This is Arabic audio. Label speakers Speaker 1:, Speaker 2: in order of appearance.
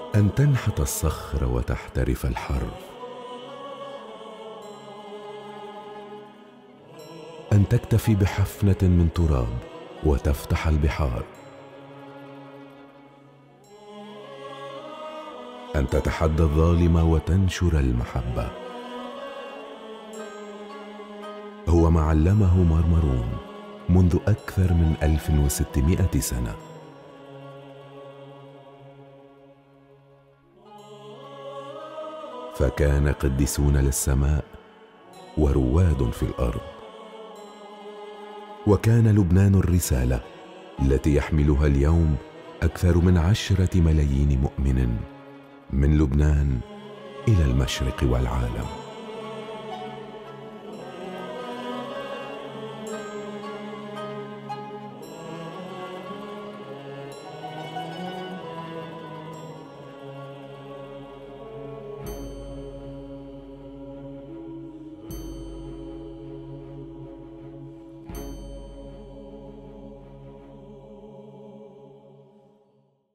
Speaker 1: أن تنحت الصخر وتحترف الحرف، أن تكتفي بحفنة من تراب وتفتح البحار، أن تتحدى الظالم وتنشر المحبة. هو ما علمه مرمرون منذ أكثر من 1600 سنة. فكان قديسون للسماء ورواد في الأرض، وكان لبنان الرسالة التي يحملها اليوم أكثر من 10 ملايين مؤمن من لبنان إلى المشرق والعالم.